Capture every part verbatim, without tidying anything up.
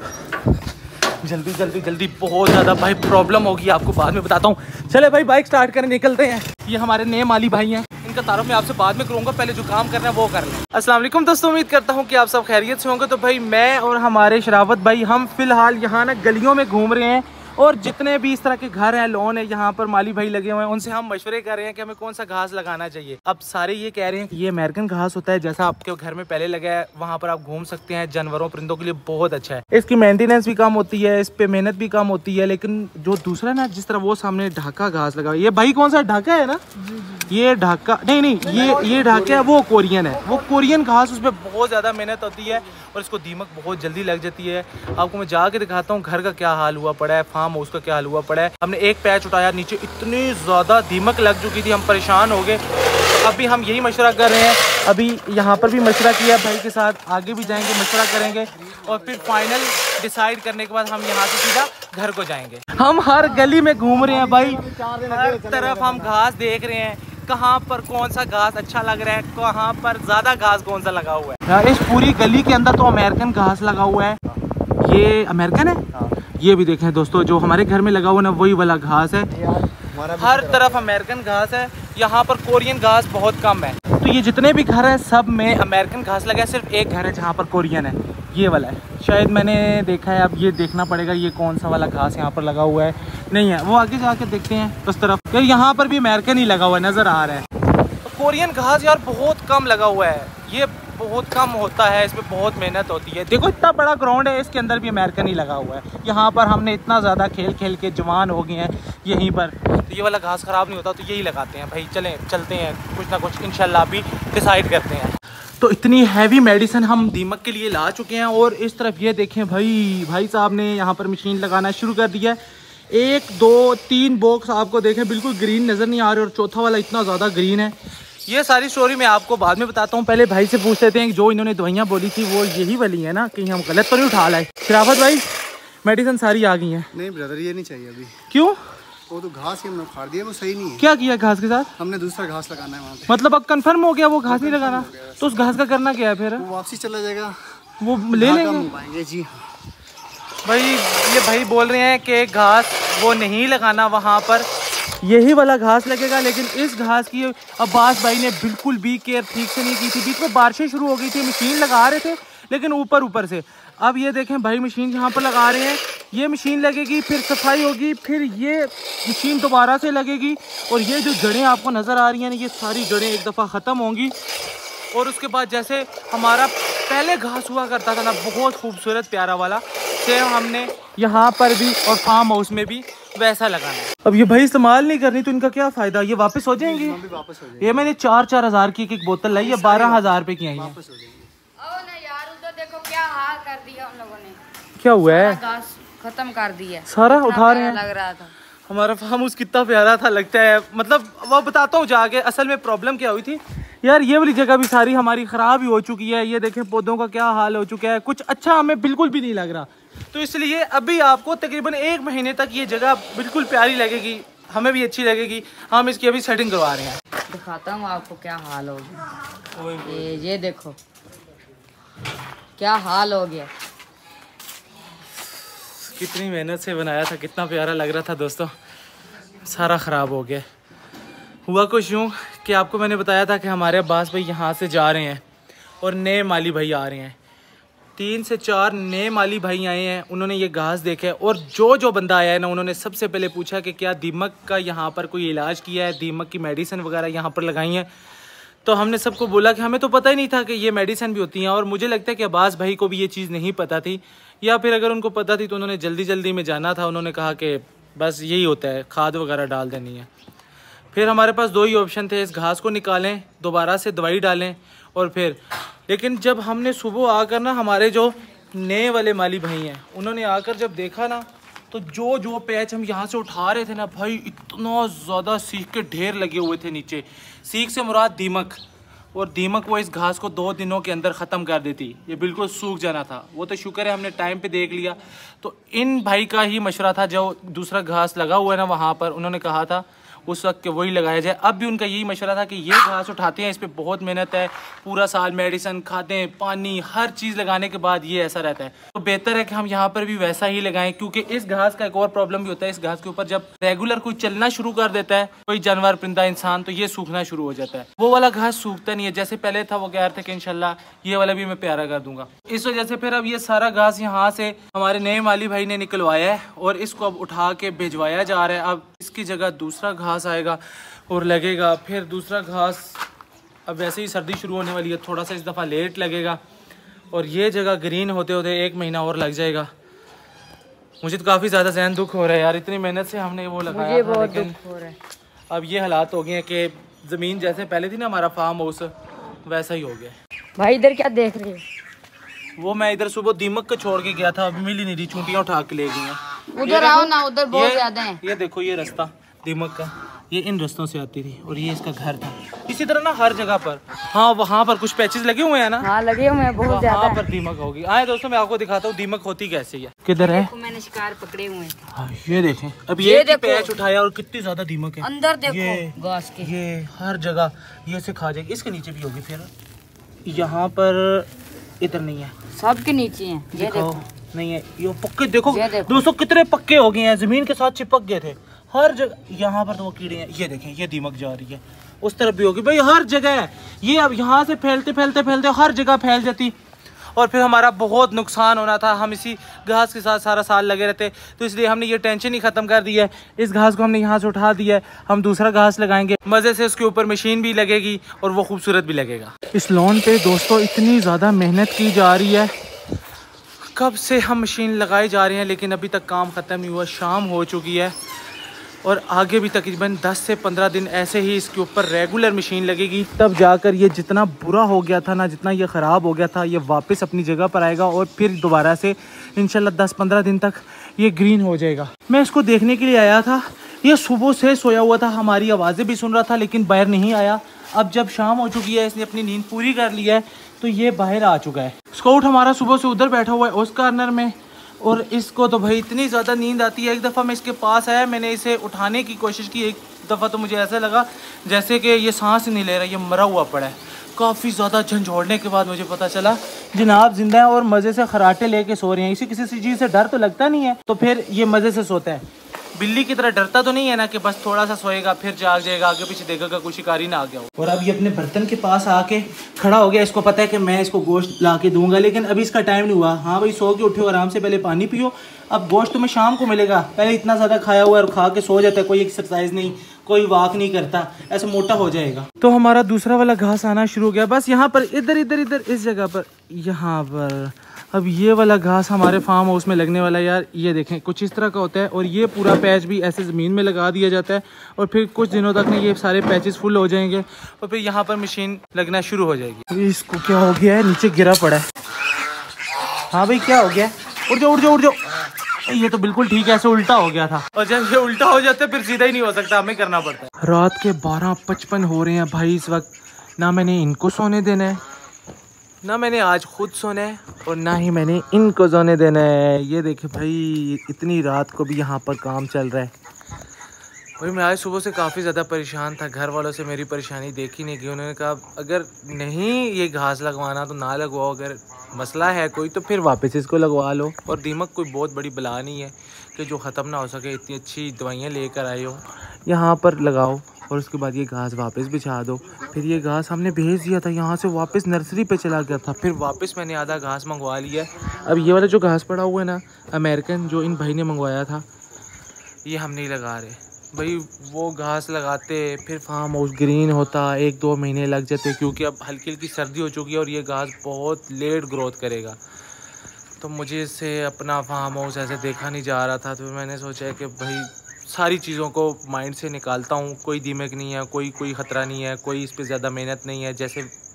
जल्दी जल्दी जल्दी, बहुत ज़्यादा भाई प्रॉब्लम होगी, आपको बाद में बताता हूँ। चले भाई बाइक स्टार्ट करें, निकलते हैं। ये हमारे नए माली भाई हैं, इनका तारुफ मैं आपसे बाद में करूँगा, पहले जो काम करना है वो कर लें। अस्सलाम वालेकुम दोस्तों, उम्मीद करता हूँ कि आप सब खैरियत से होंगे। तो भाई मैं और हमारे शरावत भाई हम फिलहाल यहाँ ना गलियों में घूम रहे हैं, और जितने भी इस तरह के घर हैं, लोन है, यहाँ पर माली भाई लगे हुए हैं, उनसे हम मशवरे कर रहे हैं कि हमें कौन सा घास लगाना चाहिए। अब सारे ये कह रहे हैं कि ये अमेरिकन घास होता है, जैसा आपके घर में पहले लगा है, वहाँ पर आप घूम सकते हैं, जानवरों परिंदों के लिए बहुत अच्छा है। इसकी मेंटेनेंस भी कम होती है, इस पे मेहनत भी कम होती है। लेकिन जो दूसरा ना, जिस तरह वो सामने ढाका घास लगा, ये भाई कौन सा ढाका है ना, ये ढाका नहीं नहीं ये ये ढाका है, वो कोरियन है, वो कोरियन घास, उस पर बहुत ज़्यादा मेहनत होती है और इसको दीमक बहुत जल्दी लग जाती है। आपको मैं जाके दिखाता हूँ घर का क्या हाल हुआ पड़ा है, फार्म हाउस का क्या हाल हुआ पड़ा है। हमने एक पैच उठाया, नीचे इतनी ज़्यादा दीमक लग चुकी थी, हम परेशान हो गए। तो अभी हम यही मशवरा कर रहे हैं, अभी यहाँ पर भी मशवरा किया भाई के साथ, आगे भी जाएंगे, मशवरा करेंगे और फिर फाइनल डिसाइड करने के बाद हम यहाँ से सीधा घर को जाएंगे। हम हर गली में घूम रहे हैं भाई, हर तरफ हम घास देख रहे हैं, कहाँ पर कौन सा घास अच्छा लग रहा है, कहाँ पर ज़्यादा घास कौन सा लगा हुआ है। यार इस पूरी गली के अंदर तो अमेरिकन घास लगा हुआ है, ये अमेरिकन है। ये भी देखें दोस्तों, जो हमारे घर में लगा हुआ ना, वही वाला घास है। हर तरफ अमेरिकन घास है, यहाँ पर कोरियन घास बहुत कम है। तो ये जितने भी घर हैं सब में अमेरिकन घास लगा है, सिर्फ एक घर है जहाँ पर कोरियन है, ये वाला है शायद, मैंने देखा है। अब ये देखना पड़ेगा ये कौन सा वाला घास यहाँ पर लगा हुआ है, नहीं है वो आगे जाके देखते हैं उस तरफ। यार यहाँ पर भी अमेरिकन ही लगा हुआ है, नज़र आ रहा है। तो कोरियन घास यार बहुत कम लगा हुआ है, ये बहुत कम होता है, इसमें बहुत मेहनत होती है। देखो इतना बड़ा ग्राउंड है, इसके अंदर भी अमेरिकन ही लगा हुआ है। यहाँ पर हमने इतना ज़्यादा खेल खेल के जवान हो गए हैं यहीं पर, तो ये वाला घास ख़राब नहीं होता, तो यही लगाते हैं भाई। चलें चलते हैं, कुछ ना कुछ इंशाल्लाह अभी डिसाइड करते हैं। तो इतनी हैवी मेडिसिन हम दीमक के लिए ला चुके हैं, और इस तरफ ये देखें भाई, भाई साहब ने यहाँ पर मशीन लगाना शुरू कर दिया है। एक दो तीन बॉक्स आपको देखें बिल्कुल ग्रीन नज़र नहीं आ रहे, और चौथा वाला इतना ज़्यादा ग्रीन है। ये सारी स्टोरी मैं आपको बाद में बताता हूँ, पहले भाई से पूछ लेते हैं कि जो इन्होंने दवाइयाँ बोली थी वो यही वाली है ना, कहीं हम गलत तो नहीं उठा लाए। शराफत भाई मेडिसिन सारी आ गई हैं? नहीं ब्रदर, ये नहीं चाहिए अभी। क्यों? वो तो घास ही हमने उखाड़ दिया, वो सही नहीं है। क्या किया घास के साथ? हमने दूसरा घास लगाना है वहाँ पे। मतलब अब कंफर्म हो गया वो घास नहीं लगाना? तो उस घास का करना क्या है फिर? वो वापसी चला जाएगा, वो ले लेंगे जी। भाई ये भाई बोल रहे हैं कि घास वो नहीं लगाना वहाँ पर, यही वाला घास लगेगा। लेकिन इस घास की अब्बास भाई ने बिल्कुल भी केयर ठीक से नहीं की थी। बीच में बारिशें शुरू हो गई थी, मशीन लगा रहे थे लेकिन ऊपर ऊपर से। अब ये देखें भाई मशीन यहाँ पर लगा रहे हैं, ये मशीन लगेगी, फिर सफाई होगी, फिर ये मशीन दोबारा से लगेगी, और ये जो जड़ें आपको नज़र आ रही हैं ना, ये सारी जड़ें एक दफ़ा ख़त्म होंगी। और उसके बाद जैसे हमारा पहले घास हुआ करता था ना, बहुत खूबसूरत प्यारा वाला, सेम हमने यहाँ पर भी और फार्म हाउस में भी वैसा लगाना है। अब ये भाई इस्तेमाल नहीं करनी तो इनका क्या फ़ायदा, ये वापस हो जाएंगी? वापस हो जाएंगी। ये मैंने चार चार हज़ार की एक बोतल लाई है, बारह हज़ार रुपये की आई है। देखो क्या हाल कर दिया हम लोगों ने। क्या हुआ है? घास खत्म कर दिया, सारा उठा रहे हैं। लग रहा था हमारा फार्म हाउस कितना प्यारा था, लगता है। मतलब वो बताता हूँ जाके असल में प्रॉब्लम क्या हुई थी यार। ये वाली जगह भी सारी हमारी ख़राब ही हो चुकी है, ये देखें पौधों का क्या हाल हो चुका है, कुछ अच्छा हमें बिल्कुल भी नहीं लग रहा। तो इसलिए अभी आपको तकरीबन एक महीने तक ये जगह बिल्कुल प्यारी लगेगी, हमें भी अच्छी लगेगी। हम इसकी अभी सेटिंग करवा रहे हैं, दिखाता हूँ आपको क्या हाल हो गया। ये ये देखो क्या हाल हो गया, कितनी मेहनत से बनाया था, कितना प्यारा लग रहा था दोस्तों, सारा ख़राब हो गया। हुआ कुछ यूँ कि आपको मैंने बताया था कि हमारे अब्बास भाई यहाँ से जा रहे हैं और नए माली भाई आ रहे हैं। तीन से चार नए माली भाई आए हैं, उन्होंने ये घास देखा है, और जो जो बंदा आया है ना, उन्होंने सबसे पहले पूछा कि क्या दीमक का यहाँ पर कोई इलाज किया है, दीमक की मेडिसिन वगैरह यहाँ पर लगाई हैं। तो हमने सबको बोला कि हमें तो पता ही नहीं था कि ये मेडिसिन भी होती हैं, और मुझे लगता है कि अब्बास भाई को भी ये चीज़ नहीं पता थी, या फिर अगर उनको पता थी तो उन्होंने जल्दी जल्दी में जाना था। उन्होंने कहा कि बस यही होता है, खाद वगैरह डाल देनी है। फिर हमारे पास दो ही ऑप्शन थे, इस घास को निकालें, दोबारा से दवाई डालें, और फिर लेकिन जब हमने सुबह आकर ना, हमारे जो नए वाले माली भाई हैं, उन्होंने आकर जब देखा ना, तो जो जो पैच हम यहाँ से उठा रहे थे ना भाई, इतना ज़्यादा सीख के ढेर लगे हुए थे नीचे। सीख से मुराद दीमक, और दीमक वो इस घास को दो दिनों के अंदर ख़त्म कर देती, ये बिल्कुल सूख जाना था। वो तो शुक्र है हमने टाइम पे देख लिया। तो इन भाई का ही मशवरा था, जो दूसरा घास लगा हुआ है ना वहाँ पर, उन्होंने कहा था, उस वक्त के वही लगाया जाए। अब भी उनका यही मशवरा था कि ये घास उठाते हैं, इस पर बहुत मेहनत है, पूरा साल मेडिसिन खाते हैं, पानी हर चीज़ लगाने के बाद ये ऐसा रहता है। तो बेहतर है कि हम यहाँ पर भी वैसा ही लगाएं, क्योंकि इस घास का एक और प्रॉब्लम भी होता है, इस घास के ऊपर जब रेगुलर कोई चलना शुरू कर देता है, कोई जानवर, परिंदा, इंसान, तो ये सूखना शुरू हो जाता है। वो वाला घास सूखता नहीं है जैसे पहले था। वो कह रहे थे कि इंशाल्लाह ये वाला भी मैं प्यारा कर दूंगा। इस वजह से फिर अब ये सारा घास यहाँ से हमारे नए माली भाई ने निकलवाया है और इसको अब उठा के भिजवाया जा रहा है। अब इसकी जगह दूसरा घास आएगा और लगेगा, फिर दूसरा घास। अब वैसे ही सर्दी शुरू होने वाली है, थोड़ा सा इस दफ़ा लेट लगेगा और ये जगह ग्रीन होते होते एक महीना और लग जाएगा। मुझे तो काफ़ी ज़्यादा जहन दुख हो रहा है यार, इतनी मेहनत से हमने वो लगाया मुझे था, बहुत लेकिन दुख हो रहा है। अब ये हालात हो गए हैं कि ज़मीन जैसे पहले थी ना हमारा फार्म हाउस, वैसा ही हो गया। भाई इधर क्या देख रहे हो? वो मैं इधर सुबह दीमक को छोड़ के गया था, अभी मिली नहीं रही, चूंटियाँ उठा के ले गई हैं। उधर आओ ना, उधर बहुत ज्यादा है। ये देखो ये रास्ता दीमक का, ये इन रास्तों से आती थी और ये इसका घर था। इसी तरह ना हर जगह पर, हाँ वहाँ पर कुछ पैचेस लगे हुए हैं ना, हाँ लगे हुए हैं बहुत ज्यादा। वहाँ पर दीमक होगी। आए दोस्तों मैं आपको दिखाता हूँ दीमक होती कैसे है। किधर है? मैंने शिकार पकड़े हुए हैं। हाँ, ये देखें, अब ये, ये पैच उठाया और कितनी ज्यादा दीमक है अंदर देखो। ये घास के ये हर जगह ये से खा जाएगी। इसके नीचे भी होगी, फिर यहाँ पर इधर नहीं है, सबके नीचे है। ये देखो नहीं है, ये पक्के देखो, देखो दोस्तों कितने पक्के हो गए हैं, जमीन के साथ चिपक गए थे हर जगह। यहाँ पर तो वो कीड़े हैं, ये देखें ये दीमक जा रही है, उस तरफ भी होगी भाई, हर जगह है ये। अब यहाँ से फैलते फैलते फैलते हर जगह फैल जाती और फिर हमारा बहुत नुकसान होना था। हम इसी घास के साथ सारा साल लगे रहते, तो इसलिए हमने ये टेंशन ही ख़त्म कर दी है। इस घास को हमने यहाँ से उठा दिया है, हम दूसरा घास लगाएंगे, मज़े से उसके ऊपर मशीन भी लगेगी और वो खूबसूरत भी लगेगा। इस लॉन पे दोस्तों इतनी ज़्यादा मेहनत की जा रही है, कब से हम मशीन लगाए जा रहे हैं, लेकिन अभी तक काम ख़त्म नहीं हुआ। शाम हो चुकी है और आगे भी तकरीबन दस से पंद्रह दिन ऐसे ही इसके ऊपर रेगुलर मशीन लगेगी, तब जाकर ये जितना बुरा हो गया था ना, जितना ये ख़राब हो गया था, ये वापस अपनी जगह पर आएगा और फिर दोबारा से इंशाल्लाह दस पंद्रह दिन तक ये ग्रीन हो जाएगा। मैं इसको देखने के लिए आया था, ये सुबह से सोया हुआ था, हमारी आवाज़ें भी सुन रहा था लेकिन बाहर नहीं आया। अब जब शाम हो चुकी है, इसने अपनी नींद पूरी कर ली है, तो ये बाहर आ चुका है। स्काउट हमारा सुबह से उधर बैठा हुआ है उस कॉर्नर में, और इसको तो भाई इतनी ज़्यादा नींद आती है। एक दफ़ा मैं इसके पास आया, मैंने इसे उठाने की कोशिश की, एक दफ़ा तो मुझे ऐसा लगा जैसे कि ये सांस नहीं ले रहा, ये मरा हुआ पड़ा है। काफ़ी ज़्यादा झंझोड़ने के बाद मुझे पता चला जनाब जिंदा है और मज़े से खराटे लेके सो रहे हैं। इसी किसी चीज़ से डर तो लगता नहीं है, तो फिर ये मज़े से सोता है। बिल्ली की तरह डरता तो नहीं है ना कि बस थोड़ा सा सोएगा फिर जाग जाएगा, आगे पीछे देखेगा कोई शिकारी ना आ गया हो। और अब ये अपने बर्तन के पास आके खड़ा हो गया, इसको पता है कि मैं इसको गोश्त ला के दूंगा, लेकिन अभी इसका टाइम नहीं हुआ। हाँ भाई सो के उठो, आराम से पहले पानी पियो, अब गोश्त तुम्हें शाम को मिलेगा। पहले इतना ज़्यादा खाया हुआ है और खा के सो जाता है, कोई एक्सरसाइज नहीं, कोई वॉक नहीं करता, ऐसे मोटा हो जाएगा। तो हमारा दूसरा वाला घास आना शुरू हो गया, बस यहाँ पर इधर इधर इधर इस जगह पर, यहाँ पर। अब ये वाला घास हमारे फार्म हाउस में लगने वाला है यार, ये देखें कुछ इस तरह का होता है और ये पूरा पैच भी ऐसे ज़मीन में लगा दिया जाता है और फिर कुछ दिनों तक ना ये सारे पैचेस फुल हो जाएंगे और फिर यहाँ पर मशीन लगना शुरू हो जाएगी। इसको क्या हो गया है, नीचे गिरा पड़ा है। हाँ भाई क्या हो गया, उठ जाओ उठ जाओ उठ जाओ। ये तो बिल्कुल ठीक है, ऐसे उल्टा हो गया था और जब ये उल्टा हो जाता है फिर सीधा ही नहीं हो सकता, हमें करना पड़ता है। रात के बारह पचपन हो रहे हैं भाई इस वक्त, ना मैंने इनको सोने देना है, ना मैंने आज खुद सोना है और ना ही मैंने इनको सोने देना है। ये देखे भाई इतनी रात को भी यहाँ पर काम चल रहा है। भाई मैं आज सुबह से काफ़ी ज़्यादा परेशान था, घर वालों से मेरी परेशानी देखी नहीं गई। उन्होंने कहा अगर नहीं ये घास लगवाना तो ना लगवाओ, अगर मसला है कोई तो फिर वापस इसको लगवा लो। और दीमक कोई बहुत बड़ी बला नहीं है कि जो ख़त्म ना हो सके, इतनी अच्छी दवाइयाँ लेकर आए हो, यहाँ पर लगाओ और उसके बाद ये घास वापस बिछा दो। फिर ये घास हमने भेज दिया था, यहाँ से वापस नर्सरी पे चला गया था, फिर वापस मैंने आधा घास मंगवा लिया। अब ये वाला जो घास पड़ा हुआ है ना अमेरिकन, जो इन भाई ने मंगवाया था, ये हम नहीं लगा रहे भाई। वो घास लगाते फिर फार्म हाउस ग्रीन होता, एक दो महीने लग जाते, क्योंकि अब हल्की हल्की सर्दी हो चुकी है और ये घास बहुत लेट ग्रोथ करेगा। तो मुझे इससे अपना फार्म हाउस ऐसे देखा नहीं जा रहा था, तो मैंने सोचा कि भाई सारी चीज़ों को माइंड से निकालता हूँ। कोई दीमक नहीं है, कोई कोई ख़तरा नहीं है, कोई इस पर ज़्यादा मेहनत नहीं है। जैसे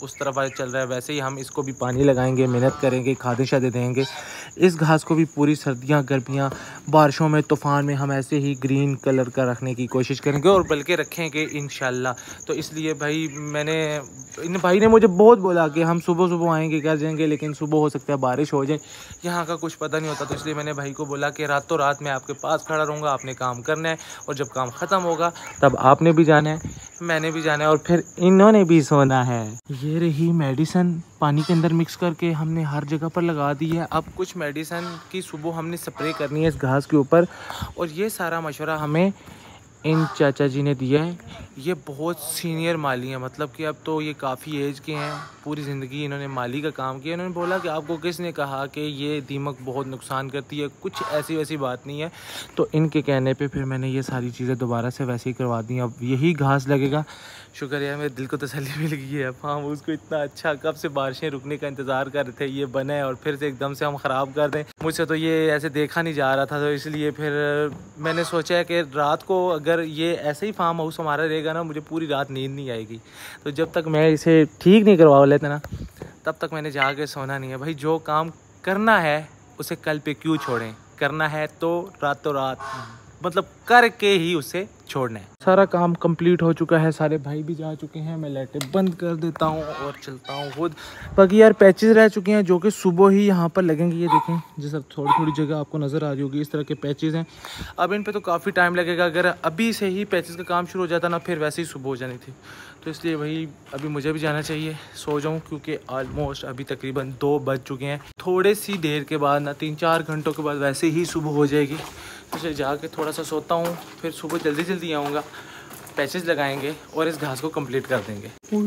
उस तरफ आज चल रहा है, वैसे ही हम इसको भी पानी लगाएंगे, मेहनत करेंगे, खादें शादें देंगे। इस घास को भी पूरी सर्दियाँ, गर्मियाँ, बारिशों में, तूफ़ान में हम ऐसे ही ग्रीन कलर का रखने की कोशिश करेंगे और बल्कि रखेंगे इंशाल्लाह। तो इसलिए भाई मैंने इन भाई ने मुझे बहुत बोला कि हम सुबह सुबह आएंगे, कर जाएंगे, लेकिन सुबह हो सकता है बारिश हो जाए, यहाँ का कुछ पता नहीं होता। तो इसलिए मैंने भाई को बोला कि रातों रात मैं आपके पास खड़ा रहूँगा, आपने काम करना है और जब काम ख़त्म होगा तब आपने भी जाना है, मैंने भी जाना है और फिर इन्होंने भी सोना है। ये रही मेडिसिन, पानी के अंदर मिक्स करके हमने हर जगह पर लगा दी है। अब कुछ मेडिसिन की सुबह हमने स्प्रे करनी है इस घास के ऊपर, और ये सारा मशवरा हमें इन चाचा जी ने दिया है। ये बहुत सीनियर माली हैं, मतलब कि अब तो ये काफ़ी एज के हैं, पूरी ज़िंदगी इन्होंने माली का काम किया। इन्होंने बोला कि आपको किसने कहा कि ये दीमक बहुत नुकसान करती है, कुछ ऐसी वैसी बात नहीं है। तो इनके कहने पे फिर मैंने ये सारी चीज़ें दोबारा से वैसे ही करवा दी। अब यही घास लगेगा। शुक्र है मेरे दिल को तसल्ली मिल गई है। फार्म हाउस को इतना अच्छा, कब से बारिशें रुकने का इंतज़ार कर रहे थे, ये बना है और फिर से एकदम से हम ख़राब कर दें, मुझसे तो ये ऐसे देखा नहीं जा रहा था। तो इसलिए फिर मैंने सोचा है कि रात को अगर ये ऐसे ही फार्म हाउस हमारा रहेगा ना, मुझे पूरी रात नींद नहीं आएगी। तो जब तक मैं इसे ठीक नहीं करवा लेते ना, तब तक मैंने जाके सोना नहीं है। भाई जो काम करना है उसे कल पे क्यों छोड़ें, करना है तो रातों रात मतलब करके ही उसे छोड़ना है। सारा काम कंप्लीट हो चुका है, सारे भाई भी जा चुके हैं, मैं लाइटें बंद कर देता हूँ और चलता हूँ खुद। बाकी यार पैचेस रह चुके हैं जो कि सुबह ही यहाँ पर लगेंगे। ये देखें, जैसा थोड़ी थोड़ी जगह आपको नज़र आ रही होगी, इस तरह के पैचेस हैं। अब इन पे तो काफ़ी टाइम लगेगा। अगर अभी से ही पैचेस का काम शुरू हो जाता ना, फिर वैसे ही सुबह हो जानी थी। तो इसलिए भाई अभी मुझे भी जाना चाहिए, सो जाऊँ, क्योंकि ऑलमोस्ट अभी तकरीबन दो बज चुके हैं। थोड़े सी देर के बाद ना, तीन चार घंटों के बाद वैसे ही सुबह हो जाएगी। तो जाके थोड़ा सा सोता हूँ, फिर सुबह जल्दी जल्दी आऊँगा, पैचेस लगाएंगे और इस घास को कंप्लीट कर देंगे।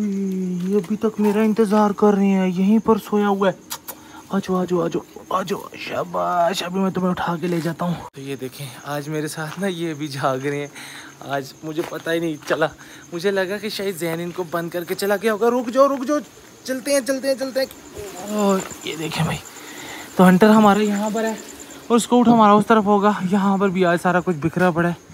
ये अभी तक मेरा इंतज़ार कर रहे हैं, यहीं पर सोया हुआ है। आजो आजो आजो आजो, शाबाश, अभी मैं तुम्हें उठा के ले जाता हूँ। तो ये देखें, आज मेरे साथ ना ये भी जाग रहे हैं। आज मुझे पता ही नहीं चला, मुझे लगा कि शायद जहन इनको बंद करके चला गया होगा। रुक जाओ रुक जाओ, चलते हैं चलते हैं चलते हैं। और ये देखें भाई, तो हंटर हमारा यहाँ पर है और स्कूट हमारा उस तरफ होगा। यहाँ पर भी आज सारा कुछ बिखरा पड़ा है,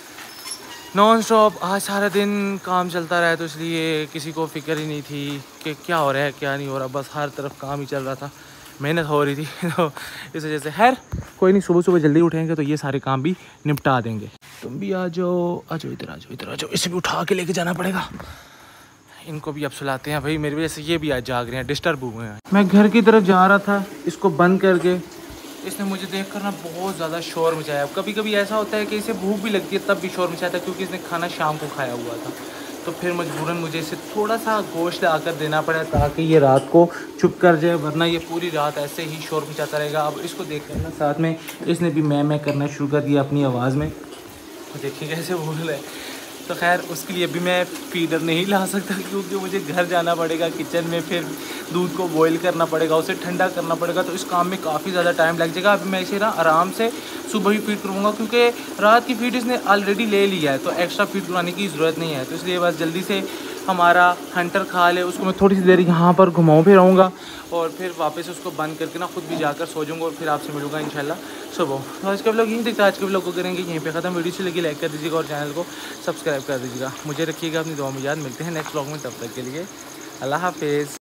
नॉन स्टॉप। आज सारा दिन काम चलता रहा है, तो इसलिए किसी को फिक्र ही नहीं थी कि क्या हो रहा है क्या नहीं हो रहा, बस हर तरफ काम ही चल रहा था, मेहनत हो रही थी। तो इस वजह से खैर कोई नहीं, सुबह सुबह जल्दी उठेंगे तो ये सारे काम भी निपटा देंगे। तुम भी आ जाओ, आ जाओ इधर, आ जाओ इधर, आ जाओ। इसे भी उठा के लेके जाना पड़ेगा। इनको भी अब सुलाते हैं भाई, मेरी वजह से ये भी आज जाग रहे हैं, डिस्टर्ब हुए हैं। मैं घर की तरफ जा रहा था, इसको बंद करके इसने मुझे देख कर ना बहुत ज़्यादा शोर मचाया। कभी कभी ऐसा होता है कि इसे भूख भी लगती है तब भी शोर मचाता है, क्योंकि इसने खाना शाम को खाया हुआ था। तो फिर मजबूरन मुझे इसे थोड़ा सा गोश्त आकर देना पड़ा ताकि ये रात को चुप कर जाए, वरना ये पूरी रात ऐसे ही शोर मचाता रहेगा। अब इसको देख कर ना साथ में इसने भी मैं मैं करना शुरू कर दिया अपनी आवाज़ में। देखिए कैसे बोल रहा है। तो खैर उसके लिए अभी मैं फीडर नहीं ला सकता, क्योंकि मुझे घर जाना पड़ेगा, किचन में फिर दूध को बॉईल करना पड़ेगा, उसे ठंडा करना पड़ेगा। तो इस काम में काफ़ी ज़्यादा टाइम लग जाएगा। अभी मैं इसे ना आराम से सुबह ही फीड करूँगा, क्योंकि रात की फीड इसने ऑलरेडी ले लिया है, तो एक्स्ट्रा फीड करवाने की ज़रूरत नहीं है। तो इसलिए बस जल्दी से हमारा हंटर खा ले, उसको मैं थोड़ी सी देर यहाँ पर घुमाऊँ फिर आऊँगा और फिर वापस उसको बंद करके ना खुद भी जाकर सो जाऊँगा और फिर आपसे मिलूँगा इंशाल्लाह सुबह। तो आज का व्लॉग यहीं तक था, आज के व्लॉग को करेंगे यहीं पे ख़त्म। वीडियो से लगी लाइक कर दीजिएगा और चैनल को सब्सक्राइब कर दीजिएगा। मुझे रखिएगा अपनी दुआ में याद। मिलते हैं नेक्स्ट व्लॉग में, तब तक के लिए अल्लाह हाफिज़।